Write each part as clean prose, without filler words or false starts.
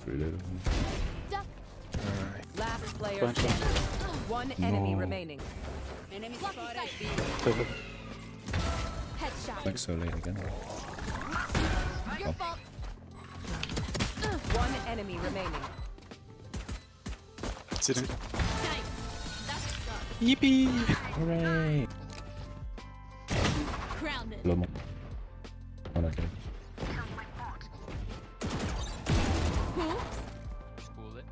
reload. Last player standing. One enemy remaining. Enemy spotted. Pivot. Headshot. Like so late again. Your fault. One enemy remaining. Sitting. Nice. That sucks. Yippee! Hooray! Grounded. Lomo. Oh, no, okay. Hoops. Spoel it.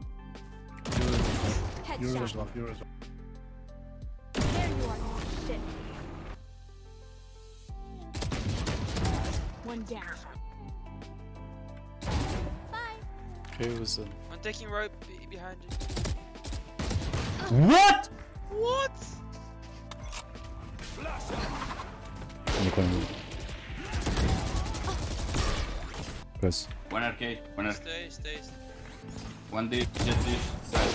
Headshot. Lock, yours. There you are. Shit. One down. Bye. Okay, was I'm taking rope behind you. What? What? In the corner. Press. One arcade, one arcade. Stay, stay. One dish, jet dish, side.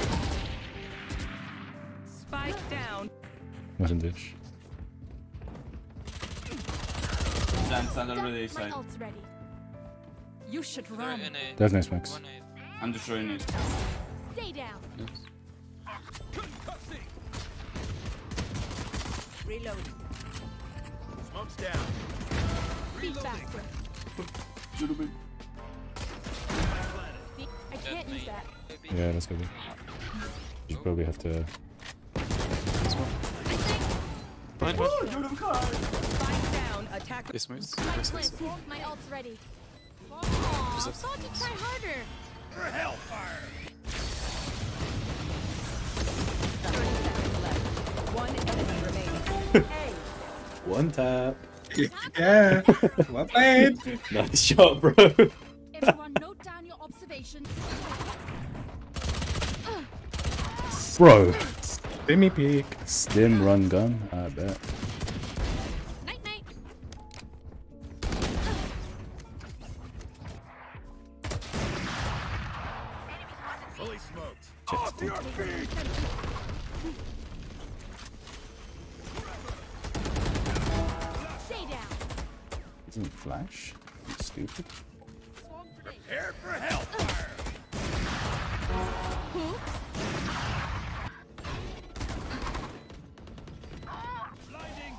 Spike down. Wasn't ditch. Stand already My side. ult's ready. You should They're run. in a. They have nice max. One A. I'm destroying it. Stay down. Reloading. Smoke's down. Be faster. Should be. See, I can't use that. Maybe. Yeah, let's go. You probably have to. Blind one. Spike down. Attack. This moves. My This plant. is My ult's ready. Aw, it- thought to try harder. For hellfire. 30 seconds left. One enemy remaining. Hey. One tap. Yeah. Well played. Nice shot, bro. Everyone, note down your observations. Bro. Stimmy peek. Stim run gun. I bet. Night, night. Fully smoked. Off your feet. Stay down. Isn't it flash? You stupid. Swarm grenade. Prepare for hellfire. Hoops. Blinding.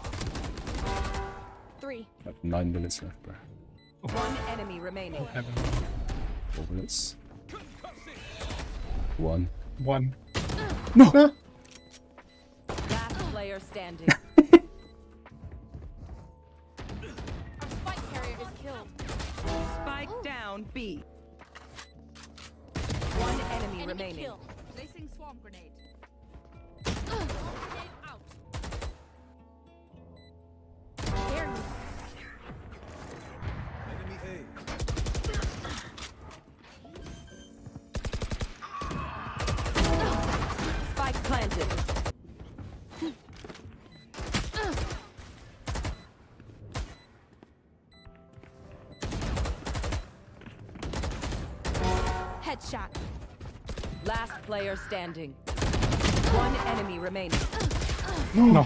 3. Like 9 minutes left, bro. One enemy remaining. 4 minutes. 1. One. No! Last player standing. Our spike carrier is killed. Spike down. B. One enemy Enemy remaining. kill. Placing swarm grenade. Grenade out. Dare you. Enemy A. Spike planted. Headshot. Last player standing. One enemy remaining. No.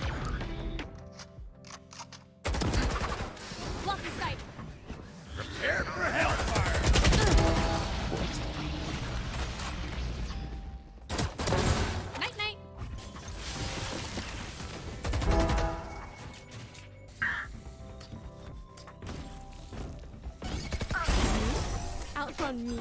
Blocking sight. Prepare for hellfire. Night, night. Outrun me.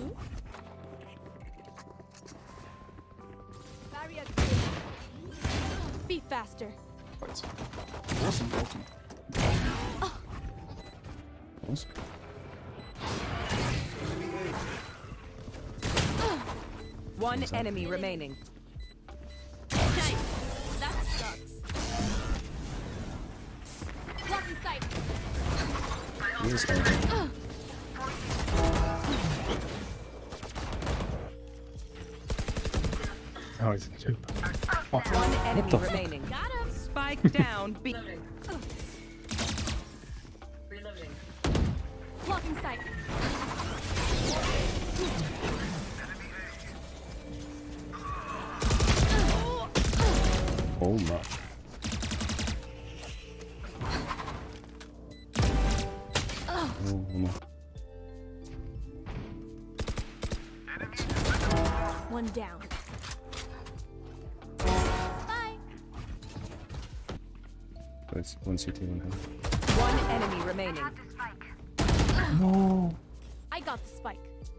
Barrier created. Be faster. Awesome, awesome. Awesome. One enemy remaining. Nice. That sucks. Blocking sight. Here's how. Oh, he's in two. One enemy the remaining. Got him. Spike down. B. Blocking sight. Oh my. Oh no. One down. Bye. It's one CT, one head. One enemy remaining. No. I got the spike.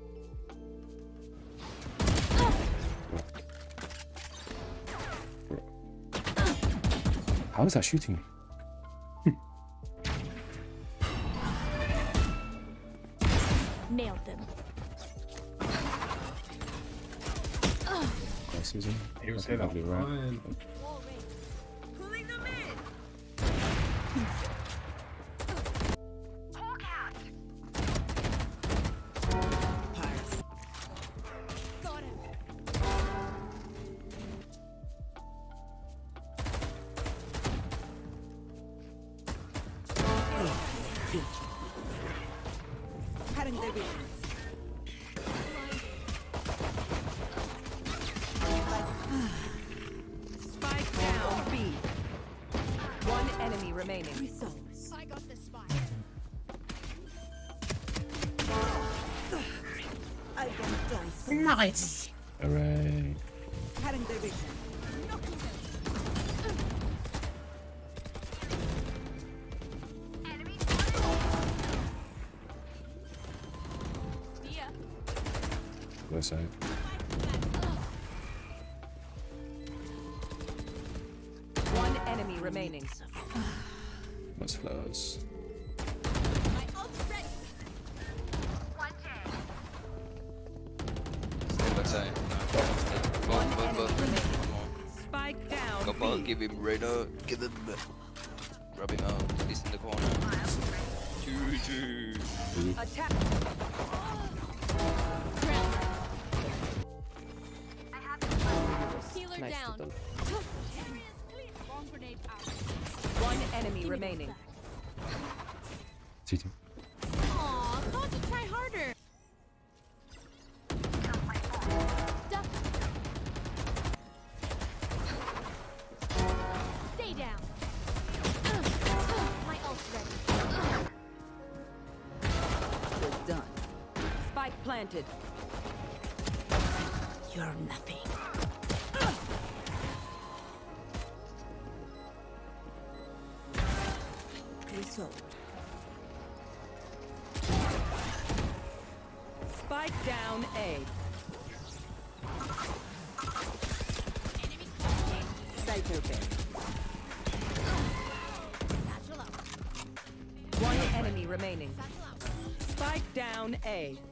How is that shooting me? Nailed them. Yeah, Susan. He was That's hit up. probably right. Wall raised. Pulling them in. Got him. Cutting their vision. Spike down B. One enemy remaining. I got the spike. I can dance. Nice. Hooray. Cutting their vision. See ya. Go side. One enemy remaining. What's flowers? My ult's ready. Backside. Spike down Come on, B. give him Reyna. Give him. Rub him out. He's in the corner. GG. Attack. Healer Nice down. done. Area is clear. Bomb grenade out. One enemy remaining. CT. Aw, thought to try harder. Duck. Stay down. My ult's ready. Good done. Spike planted. You're nothing. Result. Spike down A. Cypher bed. Satchel out. One enemy remaining. Satchel out. Spike down A.